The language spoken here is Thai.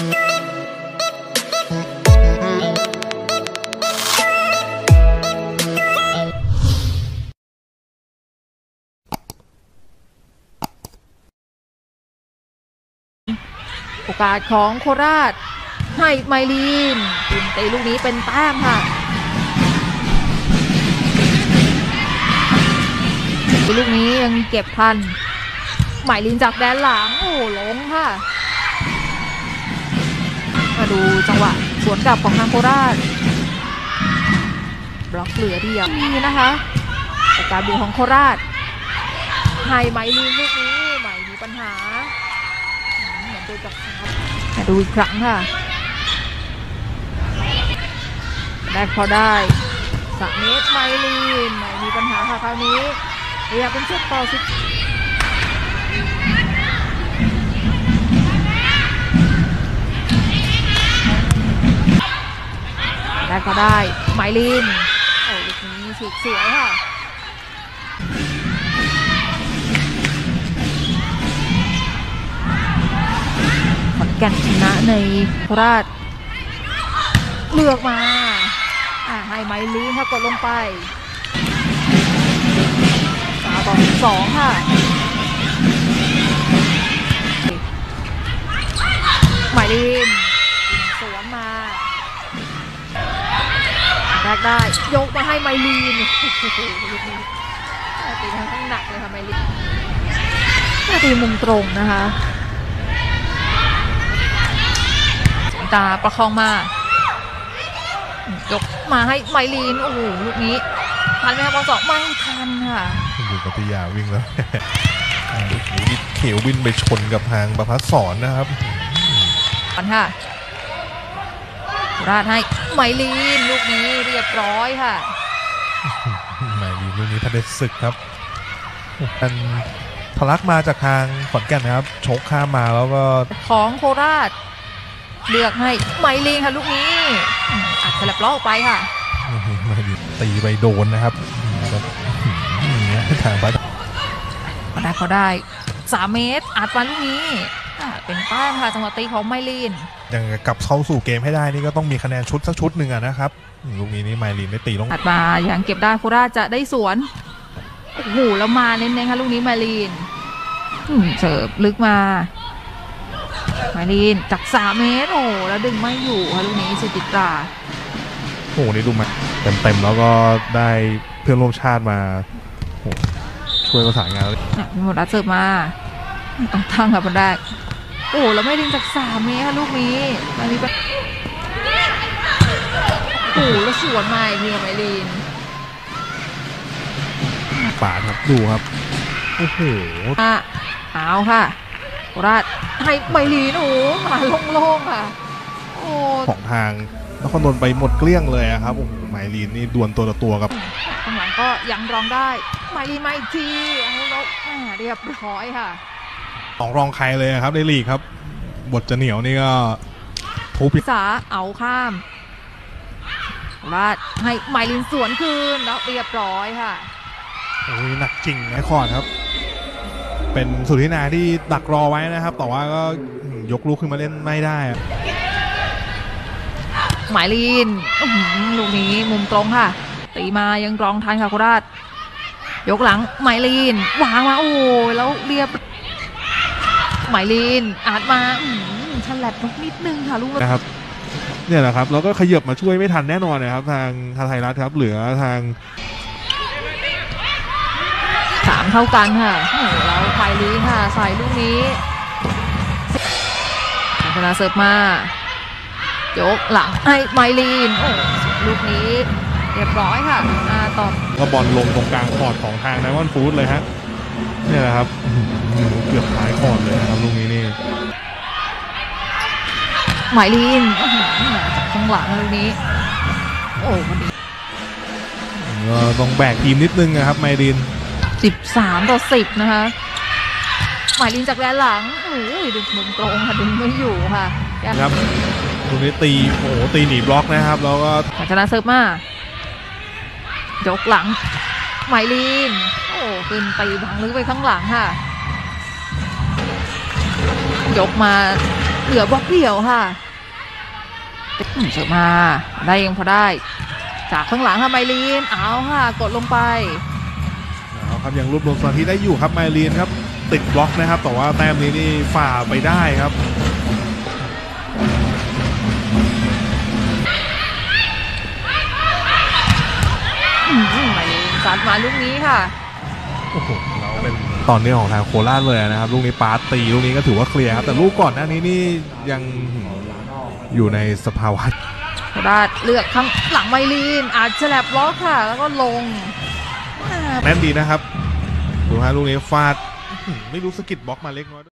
โอกาสของโคราชให้ไมลีนเตะลูกนี้เป็นแต้มค่ะลูกนี้ยังเก็บทันไมลีนจากแดนหลังโอ้ลงค่ะมาดูจังหวะสวนกลับของทางโคราชบล็อกเหลือเดียวนี่นะคะโอกาสบุกของโคราชให้ไมลีนลูกนี้ไมมีปัญหาเหมือนโดนจับมาดูอีกครั้งค่ะแรกพอได้3 เมตรไมลีนไม่มีปัญหาค่ะคราวนี้อยากเป็นเชือกต่อสิแรกพอได้ไมลีนโอ้ลูกนี้ฉีกสวยค่ะขอนแก่นชนะในโคราชเลือกมาให้ไมลีนค่ะกดลงไป3-2ค่ะไมลีนสวนมาแรกได้ยกมาให้ไมลีนตีทางข้างหนักเลยค่ะไมลีนตีมุมตรงนะคะตาประคองมายกมาให้ไมลีนโอ้โหลูกนี้ทันไหมครับบอล2ไม่ทันค่ะอยู่กับพิยาวิ่งแล้วเขียววินไปชนกับทางประภัสสรนะครับปันค่ะราดให้ไมลีนลูกนี้เรียบร้อยค่ะไมลีนลูกนี้พระเดชศึกครับมันทะลักมาจากทางขอนแก่นนะครับชกข้ามมาแล้วก็ของโคราชเลือกให้ไมลีนค่ะลูกนี้อัดสลับล้อออกไปค่ะไมลีนตีไปโดนนะครับทางไปได้เขาได้3 เมตรอัดฟันลูกนี้เป็นแต้มค่ะจังหวะตีของไมลีนยังกลับเข้าสู่เกมให้ได้นี่ก็ต้องมีคะแนนชุดสักชุดหนึ่งนะครับลูกนี้นี่ไมลีนได้ตีลงอัดมาอย่างเก็บได้โคราชจะได้สวนโอ้โหแล้วมาเน้นๆค่ะลูกนี้ไมลีนเสิร์ฟลึกมาไมลีนจาก3 เมตรโอ้แล้วดึงไม่อยู่ค่ะลูกนี้สุจิตราโอ้นี่ดูมาเต็มแล้วก็ได้เพื่อนร่วมชาติมาช่วยประสานงานมีหมดรัดเสิร์ฟมาต้องตั้งค่ะคนแรกโอ้แล้วไม่ดึงจาก3 เมตรค่ะลูกนี้มันมีโอ้แล้วสวนมาเนี่ยไมลีนปาดครับดูครับโอ้โหเอาค่ะโคราชให้ไมลีนโอ้มาโล่งๆค่ะโอ้ของทางนครนนท์ไปหมดเกลี้ยงเลยครับโอ้โหไมลีนนี่ดวลตัวต่อตัวครับข้างหลังก็ยังรองได้ไมลีนมาอีกทีแล้วเรียบร้อยค่ะรองใครเลยครับในลีกครับบทจะเหนียวนี่ก็ทุบพิษาเอาข้ามราดให้ไมลีนสวนคืนแล้วเรียบร้อยค่ะโอ้ยหนักจริงนะคอร์ดครับเป็นสุธินาที่ดักรอไว้นะครับแต่ว่าก็ยกลูกขึ้นมาเล่นไม่ได้ไมลีนลูกนี้มุมตรงค่ะตีมายังรองทันค่ะโคราชยกหลังไมลีนวางมาโอ้แล้วเรียบไมลีนอาจมาฉลับนิดนึงค่ะลูกนะครับเนี่ยแหละครับแล้วก็ขยับมาช่วยไม่ทันแน่นอนนะครับทางไทยรัฐครับเหลือทาง 3เท่ากันค่ะโอ้แล้วไมลีนค่ะใส่ลูกนี้ชนะเสิร์ฟมายกหลังให้ไมลีนโอ้ลูกนี้เรียบร้อยค่ะต่อก็บอลลงตรงกลางคอร์ดของทางไดมอนด์ฟู้ดเลยฮะเนี่ยแหละครับเกือบท้ายคอร์ดเลยนะครับลูกนี้นี่ไมลีนจากข้างหลังลูกนี้โอ้พอดีก็ต้องแบกทีมนิดนึงนะครับไมลีน 13-10นะคะไมลีนจากแดนหลังโอ้ยดึงมุมตรงค่ะดึงไม่อยู่ค่ะครับตรงนี้ตีโอ้ตีหนีบล็อกนะครับแล้วก็ชนะเซิร์ฟมายกหลังไมลีนโอ้ขึ้นตีบังลึกไปข้างหลังค่ะยกมาเหลือบล็อกเดี่ยวค่ะเสิร์ฟมาได้ยังพอได้จากข้างหลังค่ะไมลีนเอาค่ะกดลงไปเอาครับยังรวบรวมสมาธิได้อยู่ครับไมลีนครับติดบล็อกนะครับแต่ว่าแต้มนี้นี่ฝ่าไปได้ครับไมลีนซัดมาลูกนี้ค่ะโอ้โหเราเป็นตอนนี้ของทางโคราชเลยนะครับลูกนี้ปาร์ตตีลูกนี้ก็ถือว่าเคลียร์ครับแต่ลูกก่อนหน้านี้นี่ยังอยู่ในสภาวะโคราชเลือกข้างหลังไมลีนอาจจะแลบล็อกค่ะแล้วก็ลงแน่นดีนะครับดูฮะลูกนี้ฟาดไม่รู้สกิดบล็อกมาเล็กน้อย